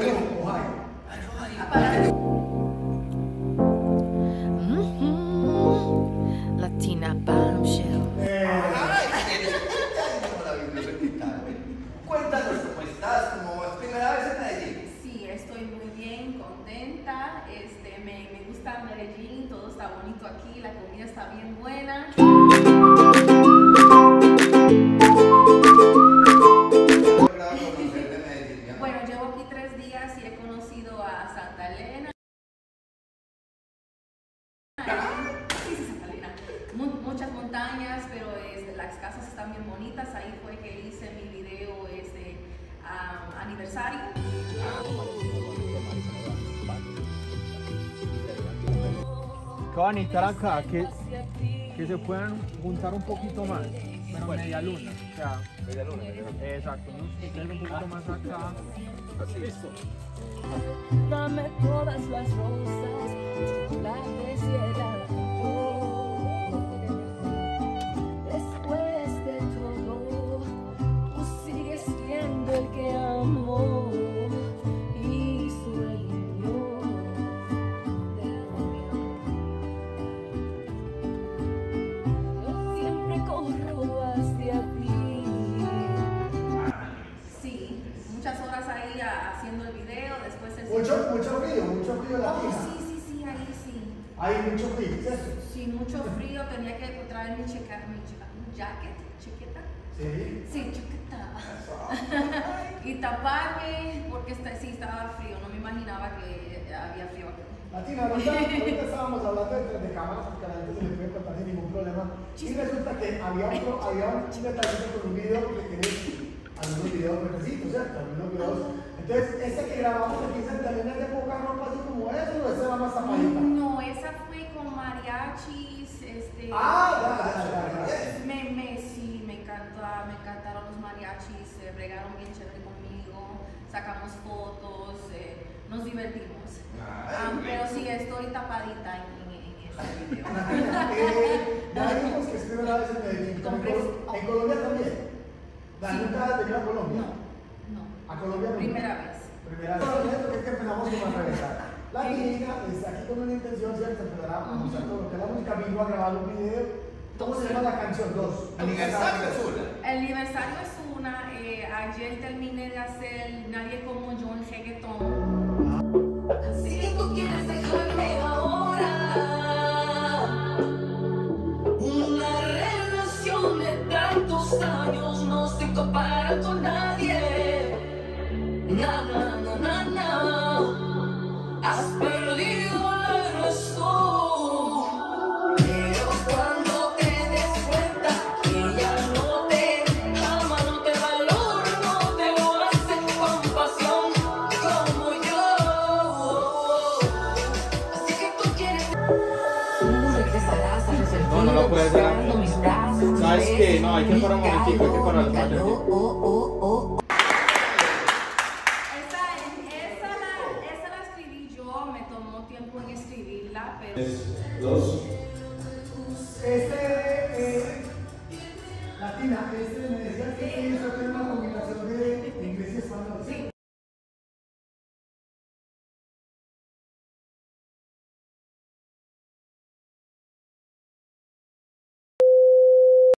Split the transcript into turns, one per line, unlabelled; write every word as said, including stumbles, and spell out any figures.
Latina Bombshell.
Cuéntanos cómo estás, cómo es primera vez en Medellín.
Sí, estoy muy bien, contenta. Este, me, me gusta Medellín, todo está bonito aquí, la comida está bien buena. Bueno, llevo aquí tres días y he conocido a Santa Elena. Sí, sí, Santa Elena. Muchas montañas, pero es, las casas están bien bonitas. Ahí fue que hice mi video este, um, aniversario.
¿Qué van a necesitar acá? Que, que se puedan juntar un poquito más. Bueno, media luna. O sea,
media luna, media luna.
Exacto, unos un poquito más acá. Listo.
Dame todas las rosas, chocolates y helado. Después de todo, tú sigues siendo el que amo y sueño de amor. Yo siempre corro hacia ti.
Sí, muchas horas ahí haciendo el video, después el...
Mucho, mucho frío, mucho frío en la
Oh,
tija.
sí, sí, sí, ahí sí.
Hay mucho frío, ¿cierto?
Sí, mucho frío, tenía que traer mi, chica, mi chica, un jacket, chiquita.
Sí.
Sí, chiquita. Y taparme porque está, sí estaba frío, no me imaginaba que había frío aquí.
Latina, ahorita, ahorita estábamos hablando de, de cámaras porque a la gente se le puede contar sin ningún problema. Y resulta que había, otro, había un detallito con un video porque tienes algunos videos necesitos, ¿cierto? Algunos videos. Entonces, ese que grabamos aquí en Santa Elena es de poca ropa así como eso, o esa era más tapadita.
No, esa fue con mariachis, este...
Ah, ya, ya, ya, ya.
Me, me, sí, me encanta, me encantaron los mariachis, se bregaron bien chévere conmigo, sacamos fotos, eh, nos divertimos. Um, pero sí, estoy tapadita en, en, en este video.
eh, ya vimos que es primera vez en Medellín.
Compré-
En Colombia también. ¿La
Sí.
nunca has venido a Colombia?
No, no.
¿A Colombia nunca?
Primera vez.
Primera vez. Porque es que empezamos como a regresar. La niña está aquí con una intención, ¿cierto? Empezar a mostrar todo lo que es la música, vino a grabar un video. ¿Cómo se llama la canción? Dos.
Aniversario es una.
El aniversario es una, eh, ayer terminé de hacer Nadie Como Yo en reggaetón.
Así que tú quieres dejarme ahora. Una relación de tantos años no se compara con nadie. Na, na, na, na, na. Has perdido la razón. Pero cuando te des cuenta que ya no te ama, no te valora, no te lo hace con pasión como yo. Así que tú quieres. Tú regresarás a resolver.
No, no lo puedes dar.
Buscando mis brazos.
¿Sabes qué? No, hay que parar un momentico, hay que parar un
calor,
momentico.
oh, oh, oh.
Esa, esa, la, esa la escribí yo, me tomó tiempo en escribirla, pero...
Dos.
Este, eh, Latina, este me decía que